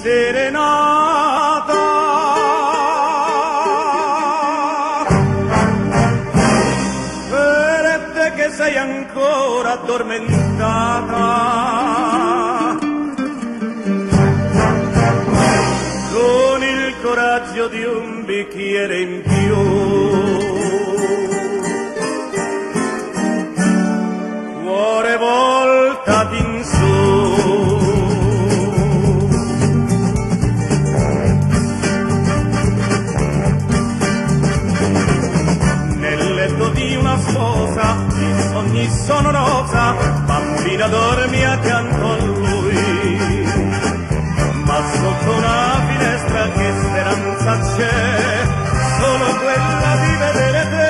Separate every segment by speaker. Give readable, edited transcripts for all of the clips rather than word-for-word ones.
Speaker 1: serenata. Per te che sei ancora addormentata, con il coraggio di un bicchiere in più, cuore voltati in su, nel letto di una sposa i sogni sono rosa, bambina dormi accanto a lui, ma sotto una finestra che speranza c'è, solo quella di vedere te.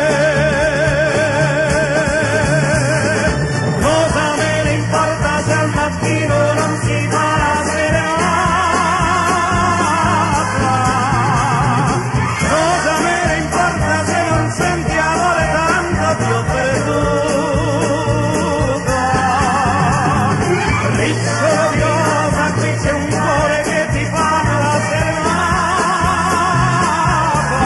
Speaker 1: Cosa me ne importa se al mattino non si fa la serenata? Cosa me ne importa se non senti amore tanto ti ho perduta? Ricciolo di rosa, qui c'è un cuore che ti fa la serenata.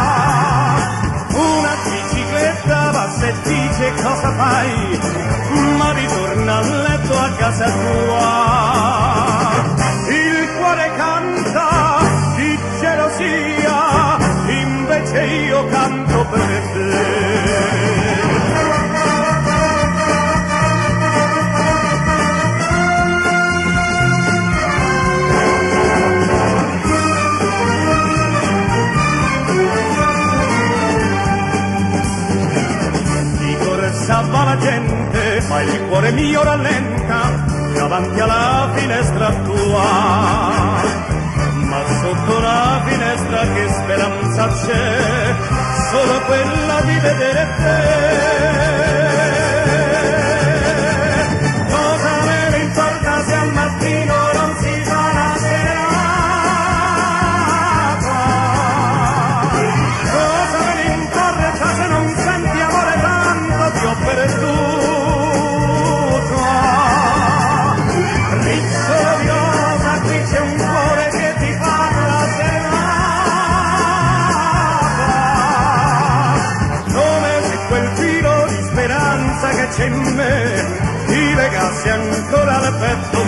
Speaker 1: Una bicicletta va se dice cosa fai, ma ritorna a letto a casa tua. Il cuore canta di gelosia, invece io canto per te. Va la gente, ma il cuore mio rallenta davanti alla finestra tua, ma sotto la finestra che speranza c'è, solo quella di vedere te. Cosa me ne importa se al mattino non si fa la serenata? Cosa me ne importa se non senti amore ti ho perduta? Ricciolo di rosa, qui c'è un cuore che ti fa la serenata, come se quel filo di speranza che c'è in me ti legasse ancora al petto.